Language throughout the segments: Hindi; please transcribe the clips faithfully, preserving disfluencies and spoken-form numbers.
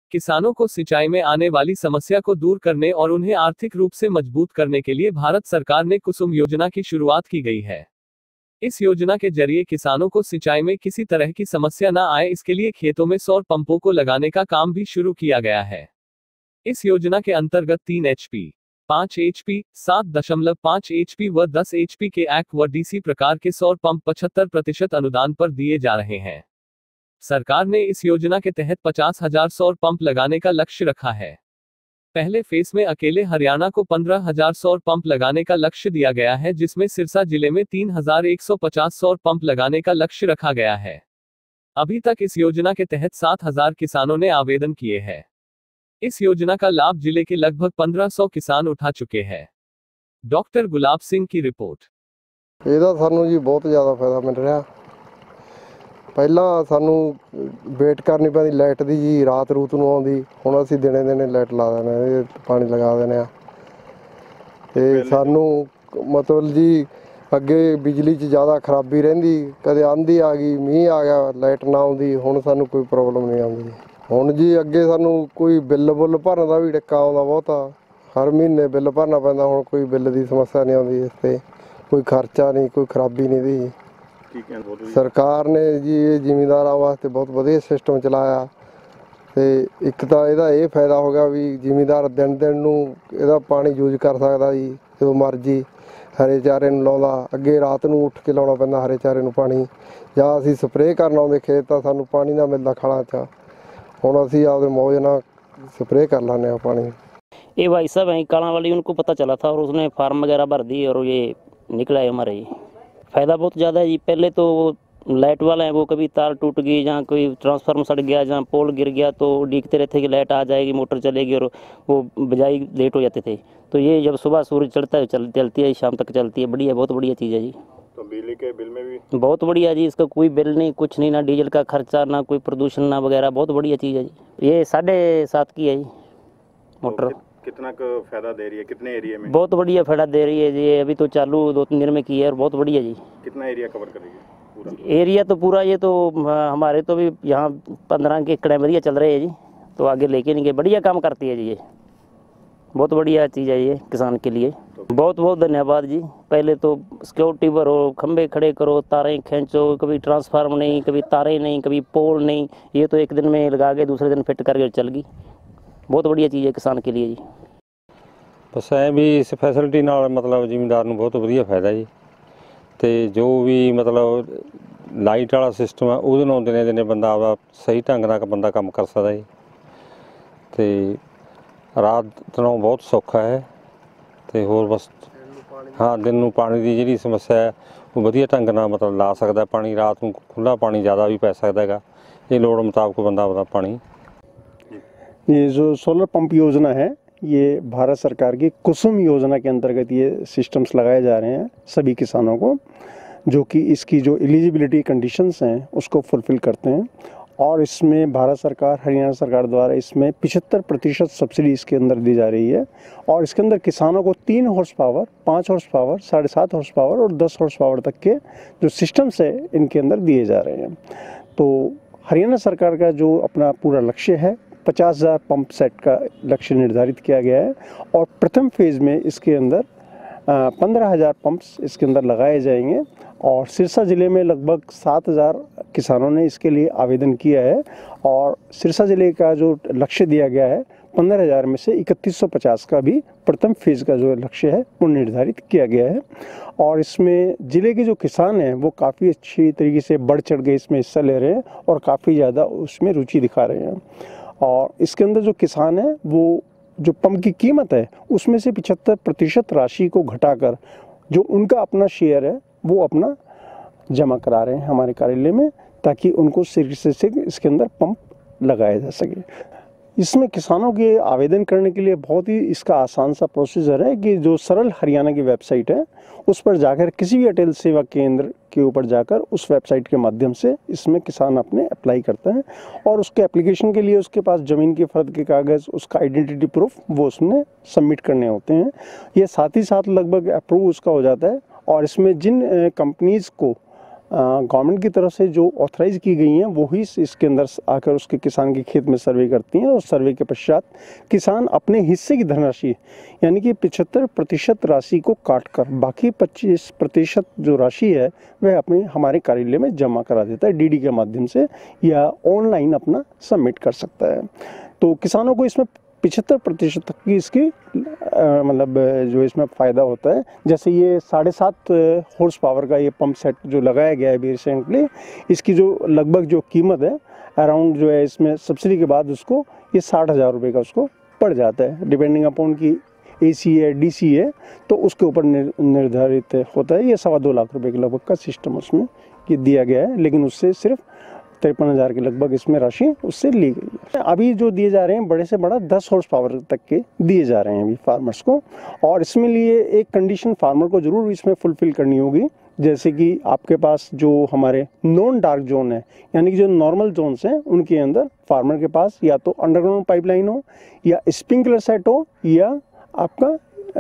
किसानों को सिंचाई में आने वाली समस्या को दूर करने और उन्हें आर्थिक रूप से मजबूत करने के लिए भारत सरकार ने कुसुम योजना की शुरुआत की गई है। इस योजना के जरिए किसानों को सिंचाई में किसी तरह की समस्या न आए, इसके लिए खेतों में सौर पंपों को लगाने का काम भी शुरू किया गया है। इस योजना के अंतर्गत तीन एचपी, पाँच एचपी, सात दशमलव पाँच एचपी व दस एचपी के एक्व व डीसी प्रकार के सौर पंप पचहत्तर प्रतिशत अनुदान पर दिए जा रहे हैं। सरकार ने इस योजना के तहत पचास हजार सौर पंप लगाने का लक्ष्य रखा है। पहले फेस में अकेले हरियाणा को पंद्रह हजार सौर पंप लगाने का लक्ष्य दिया गया है, जिसमें सिरसा जिले में तीन हजार एक सौ पचास सौर पंप लगाने का लक्ष्य रखा गया है। अभी तक इस योजना के तहत सात हजार किसानों ने आवेदन किए हैं। इस योजना का लाभ जिले के लगभग पंद्रह सौ किसान उठा चुके हैं। डॉक्टर गुलाब सिंह की रिपोर्ट। ਇਹਦਾ ਸਾਨੂੰ ਜੀ ਬਹੁਤ ਜ਼ਿਆਦਾ ਫਾਇਦਾ ਮਿਲ ਰਿਹਾ। ਪਹਿਲਾਂ ਸਾਨੂੰ ਵੇਟ ਕਰਨੀ ਪੈਂਦੀ ਲਾਈਟ ਦੀ ਜੀ, ਰਾਤ ਰੂਤ ਨੂੰ ਆਉਂਦੀ। ਹੁਣ ਅਸੀਂ ਦਿਨੇ ਦਿਨੇ ਲਾਈਟ ਲਾ ਦਿੰਦੇ, ਪਾਣੀ ਲਗਾ ਦਿੰਦੇ ਆ ਤੇ ਸਾਨੂੰ ਮਤਲਬ ਜੀ ਅੱਗੇ ਬਿਜਲੀ 'ਚ ਜ਼ਿਆਦਾ ਖਰਾਬੀ ਰਹਿੰਦੀ, ਕਦੇ ਆਂधी ਆ ਗਈ, ਮੀਂਹ ਆ ਗਿਆ, ਲਾਈਟ ਨਾ ਆਉਂਦੀ। ਹੁਣ ਸਾਨੂੰ ਕੋਈ ਪ੍ਰੋਬਲਮ ਨਹੀਂ ਆਉਂਦੀ। ਹੁਣ ਜੀ ਅੱਗੇ ਸਾਨੂੰ ਕੋਈ ਬਿੱਲ ਬੁੱਲ ਭਰਨ ਦਾ ਵੀ ਡਿੱਕਾ ਆਉਂਦਾ ਬਹੁਤਾ, ਹਰ ਮਹੀਨੇ ਬਿੱਲ ਭਰਨਾ ਪੈਂਦਾ। ਹੁਣ ਕੋਈ ਬਿੱਲ ਦੀ ਸਮੱਸਿਆ ਨਹੀਂ ਆਉਂਦੀ, ਇਸ 'ਤੇ ਕੋਈ ਖਰਚਾ ਨਹੀਂ, ਕੋਈ ਖਰਾਬੀ ਨਹੀਂ ਦੀ। ਸਰਕਾਰ ਨੇ ਜੀ ਇਹ ਜ਼ਿਮੀਂਦਾਰਾਂ ਵਾਸਤੇ ਬਹੁਤ ਵਧੀਆ ਸਿਸਟਮ ਚਲਾਇਆ ਤੇ ਇੱਕ ਤਾਂ ਇਹਦਾ ਇਹ ਫਾਇਦਾ ਹੋ ਗਿਆ ਵੀ ਜ਼ਿਮੀਂਦਾਰ ਦਿਨ ਦਿਨ ਨੂੰ ਇਹਦਾ ਪਾਣੀ ਯੂਜ਼ ਕਰ ਸਕਦਾ ਜੀ, ਜਦੋਂ ਮਰਜ਼ੀ ਹਰੇ ਚਾਰੇ ਨੂੰ ਲਾਉਂਦਾ। ਅੱਗੇ ਰਾਤ ਨੂੰ ਉੱਠ ਕੇ ਲਾਉਣਾ ਪੈਂਦਾ ਹਰੇ ਚਾਰੇ ਨੂੰ ਪਾਣੀ, ਜਾਂ ਅਸੀਂ ਸਪਰੇਅ ਕਰਨ ਆਉਂਦੇ ਖੇਤ ਤਾਂ ਸਾਨੂੰ ਪਾਣੀ ਨਾ ਮਿਲਦਾ ਖਾਲਾਂ 'ਚ। ਹੁਣ ਅਸੀਂ आपके मौज ना स्प्रे कर लाने पानी। ये भाई साहब हैं काला वाली, उनको पता चला था और उसने फार्म वगैरह भर दी और ये निकला है हमारा। ये फ़ायदा बहुत ज़्यादा है जी। पहले तो लाइट वाले हैं, वो कभी तार टूट गई, जहाँ कोई ट्रांसफार्मर सड़ गया, जहाँ पोल गिर गया तो देखते रहते कि लाइट आ जाएगी, मोटर चलेगी, और वो बजाई लेट हो जाते थे। तो ये जब सुबह सूरज चढ़ता है चल चलती है, शाम तक चलती है। बढ़िया, बहुत बढ़िया चीज़ है जी। तो बिजली के बिल में भी बहुत बढ़िया जी, इसका कोई बिल नहीं, कुछ नहीं, ना डीजल का खर्चा, ना कोई प्रदूषण, ना वगैरह। बहुत बढ़िया चीज़ है जी। ये साढ़े सात की है जी मोटर। तो कितना का फायदा दे रही है, कितने एरिया में? बहुत बढ़िया फायदा दे रही है जी। अभी तो चालू दो तीन दिन में की है और बहुत बढ़िया जी। कितना एरिया कवर करेगी पूरा? एरिया तो पूरा, ये तो हमारे तो भी यहाँ पंद्रह के एकड़ बढ़िया चल रहे हैं जी। तो आगे लेके नहीं गए, बढ़िया काम करती है जी। ये बहुत बढ़िया चीज़ है ये किसान के लिए। बहुत बहुत धन्यवाद जी। पहले तो सिक्योरिटी भरो, खंबे खड़े करो, तारें खींचो, कभी ट्रांसफार्मर नहीं, कभी तारें नहीं, कभी पोल नहीं। ये तो एक दिन में लगा के दूसरे दिन फिट करके चल गई। बहुत बढ़िया चीज़ है किसान के लिए जी। बस ਐ ਵੀ ਇਸ ਫੈਸਿਲਿਟੀ ਨਾਲ ਮਤਲਬ ਜ਼ਿਮੀਂਦਾਰ ਨੂੰ ਬਹੁਤ ਵਧੀਆ ਫਾਇਦਾ ਜੀ। ਤੇ ਜੋ ਵੀ ਮਤਲਬ ਲਾਈਟ ਵਾਲਾ ਸਿਸਟਮ ਆ ਉਹਦੇ ਨਾਲ ਦਿਨੇ ਦਿਨੇ ਬੰਦਾ ਆਪਦਾ ਸਹੀ ਢੰਗ ਨਾਲ ਬੰਦਾ ਕੰਮ ਕਰ ਸਕਦਾ ਜੀ। ਤੇ ਰਾਤ ਨੂੰ ਬਹੁਤ ਸੌਖਾ ਹੈ ਤੇ ਹੋਰ ਬਸ ਹਾਂ ਦਿਨ ਨੂੰ ਪਾਣੀ ਦੀ ਜਿਹੜੀ ਸਮੱਸਿਆ ਹੈ ਉਹ ਵਧੀਆ ਢੰਗ ਨਾਲ ਮਤਲਬ ਲਾ ਸਕਦਾ। ਪਾਣੀ ਰਾਤ ਨੂੰ ਖੁੱਲ੍ਹਾ ਪਾਣੀ ज़्यादा भी पै सकता है, ये लोड़ मुताबिक बंदा अपना पानी। ये जो सोलर पंप योजना है, ये भारत सरकार की कुसुम योजना के अंतर्गत ये सिस्टम्स लगाए जा रहे हैं सभी किसानों को, जो कि इसकी जो एलिजिबिलिटी कंडीशंस हैं उसको फुलफ़िल करते हैं। और इसमें भारत सरकार, हरियाणा सरकार द्वारा इसमें पचहत्तर प्रतिशत सब्सिडी इसके अंदर दी जा रही है। और इसके अंदर किसानों को तीन हॉर्स पावर, पाँच हॉर्स पावर, साढ़े सात हॉर्स पावर और दस हॉर्स पावर तक के जो सिस्टम्स है इनके अंदर दिए जा रहे हैं। तो हरियाणा सरकार का जो अपना पूरा लक्ष्य है, पचास हज़ार पंप सेट का लक्ष्य निर्धारित किया गया है। और प्रथम फेज़ में इसके अंदर पंद्रह हज़ार पंप्स इसके अंदर लगाए जाएंगे। और सिरसा ज़िले में लगभग सात हज़ार किसानों ने इसके लिए आवेदन किया है। और सिरसा ज़िले का जो लक्ष्य दिया गया है पंद्रह हज़ार में से इकतीस सौ पचास का भी प्रथम फेज़ का जो लक्ष्य है वो निर्धारित किया गया है। और इसमें ज़िले के जो किसान हैं वो काफ़ी अच्छी तरीके से बढ़ चढ़ के इसमें हिस्सा ले रहे हैं और काफ़ी ज़्यादा उसमें रुचि दिखा रहे हैं। और इसके अंदर जो किसान हैं वो जो पंप की कीमत है उसमें से पचहत्तर प्रतिशत राशि को घटाकर जो उनका अपना शेयर है वो अपना जमा करा रहे हैं हमारे कार्यालय में, ताकि उनको शीघ्र से शीघ्र इसके अंदर पंप लगाया जा सके। इसमें किसानों के आवेदन करने के लिए बहुत ही इसका आसान सा प्रोसीजर है कि जो सरल हरियाणा की वेबसाइट है उस पर जाकर किसी भी अटल सेवा केंद्र के ऊपर जाकर उस वेबसाइट के माध्यम से इसमें किसान अपने अप्लाई करते हैं। और उसके एप्लीकेशन के लिए उसके पास ज़मीन की फ़र्द के कागज़, उसका आइडेंटिटी प्रूफ वो उसने सबमिट करने होते हैं। ये साथ ही साथ लगभग अप्रूव उसका हो जाता है। और इसमें जिन कंपनीज़ को गवर्नमेंट की तरफ से जो ऑथराइज की गई हैं वो ही इसके अंदर आकर उसके किसान के खेत में सर्वे करती हैं और सर्वे के पश्चात किसान अपने हिस्से की धनराशि यानी कि पचहत्तर प्रतिशत राशि को काट कर बाकी पच्चीस प्रतिशत जो राशि है वह अपने हमारे कार्यालय में जमा करा देता है डीडी के माध्यम से या ऑनलाइन अपना सबमिट कर सकता है। तो किसानों को इसमें पिछहत्तर प्रतिशत तक की इसकी मतलब जो इसमें फ़ायदा होता है। जैसे ये साढ़े सात हॉर्स पावर का ये पंप सेट जो लगाया गया है अभी रिसेंटली, इसकी जो लगभग जो कीमत है अराउंड जो है इसमें सब्सिडी के बाद उसको ये साठ हज़ार रुपये का उसको पड़ जाता है। डिपेंडिंग अपॉन की एसी है डीसी है तो उसके ऊपर निर्धारित होता है। ये सवा दो लाख रुपए के लगभग का सिस्टम उसमें ये दिया गया है, लेकिन उससे सिर्फ तिरपन हज़ार के लगभग इसमें राशि उससे ली गई है। अभी जो दिए जा रहे हैं बड़े से बड़ा दस हॉर्स पावर तक के दिए जा रहे हैं अभी फार्मर्स को, और इसमें लिए एक कंडीशन फार्मर को ज़रूर इसमें फुलफिल करनी होगी, जैसे कि आपके पास जो हमारे नॉन डार्क जोन है यानी कि जो नॉर्मल जोन्स हैं उनके अंदर फार्मर के पास या तो अंडरग्राउंड पाइपलाइन हो या स्प्रिंकलर सेट हो या आपका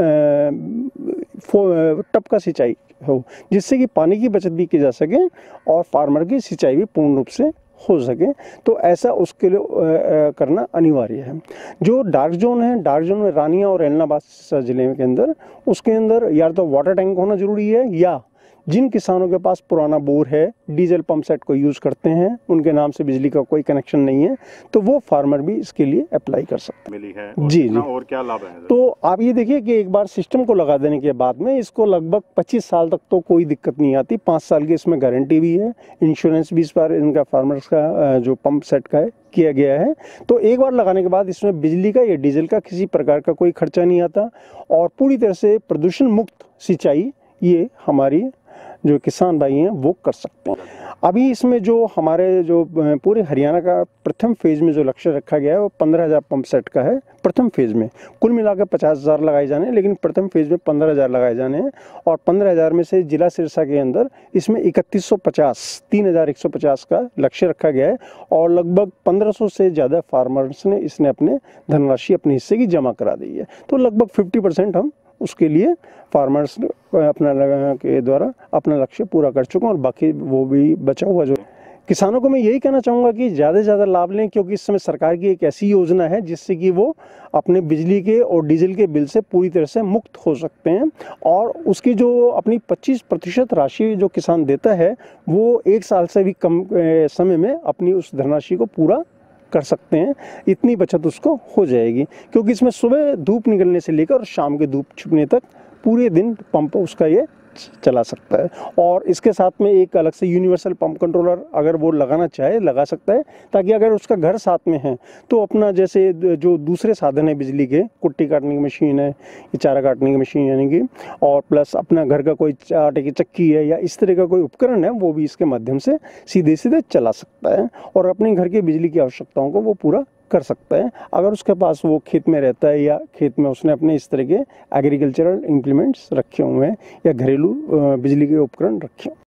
टप का सिंचाई हो, जिससे कि पानी की बचत भी की जा सके और फार्मर की सिंचाई भी पूर्ण रूप से हो सके। तो ऐसा उसके लिए करना अनिवार्य है। जो डार्क जोन है, डार्क जोन में रानिया और एलनाबाद जिले के अंदर उसके अंदर या तो वाटर टैंक होना जरूरी है या जिन किसानों के पास पुराना बोर है, डीजल पंप सेट को यूज़ करते हैं, उनके नाम से बिजली का कोई कनेक्शन नहीं है, तो वो फार्मर भी इसके लिए अप्लाई कर सकते हैं। मिली है और जी जी। और क्या लाभ है? तो आप ये देखिए कि एक बार सिस्टम को लगा देने के बाद में इसको लगभग पच्चीस साल तक तो कोई दिक्कत नहीं आती। पाँच साल की इसमें गारंटी भी है, इंश्योरेंस भी इस बार इनका फार्मर्स का जो पंप सेट का है किया गया है। तो एक बार लगाने के बाद इसमें बिजली का या डीजल का किसी प्रकार का कोई खर्चा नहीं आता और पूरी तरह से प्रदूषण मुक्त सिंचाई ये हमारी जो किसान भाई हैं वो कर सकते हैं। अभी इसमें जो हमारे जो पूरे हरियाणा का प्रथम फेज में जो लक्ष्य रखा गया है वो पंद्रह हज़ार पंप सेट का है। प्रथम फेज में कुल मिलाकर पचास हज़ार लगाए जाने हैं, लेकिन प्रथम फेज में पंद्रह हज़ार लगाए जाने हैं और पंद्रह हज़ार में से जिला सिरसा के अंदर इसमें इकतीस सौ पचास तीन हज़ार एक सौ पचास का लक्ष्य रखा गया है और लगभग पंद्रह सौ से ज़्यादा फार्मर्स ने इसने अपने धनराशि अपने हिस्से की जमा करा दी है। तो लगभग फिफ्टी परसेंट हम उसके लिए फार्मर्स अपना के द्वारा अपना लक्ष्य पूरा कर चुके हैं और बाकी वो भी बचा हुआ जो किसानों को मैं यही कहना चाहूँगा कि ज़्यादा से ज़्यादा लाभ लें, क्योंकि इस समय सरकार की एक ऐसी योजना है जिससे कि वो अपने बिजली के और डीजल के बिल से पूरी तरह से मुक्त हो सकते हैं और उसकी जो अपनी पच्चीस प्रतिशत राशि जो किसान देता है वो एक साल से भी कम समय में अपनी उस धनराशि को पूरा कर सकते हैं। इतनी बचत उसको हो जाएगी, क्योंकि इसमें सुबह धूप निकलने से लेकर शाम के धूप छिपने तक पूरे दिन पंप उसका ये चला सकता है। और इसके साथ में एक अलग से यूनिवर्सल पंप कंट्रोलर अगर वो लगाना चाहे लगा सकता है, ताकि अगर उसका घर साथ में है तो अपना जैसे जो दूसरे साधन है बिजली के, कुट्टी काटने की मशीन है, चारा काटने की मशीन यानी कि, और प्लस अपना घर का कोई आटे की चक्की है या इस तरह का कोई उपकरण है, वो भी इसके माध्यम से सीधे सीधे चला सकता है और अपने घर की बिजली की आवश्यकताओं को वो पूरा कर सकता है। अगर उसके पास वो खेत में रहता है या खेत में उसने अपने इस तरह के एग्रीकल्चरल इम्प्लीमेंट्स रखे हुए हैं या घरेलू बिजली के उपकरण रखे हुए हैं।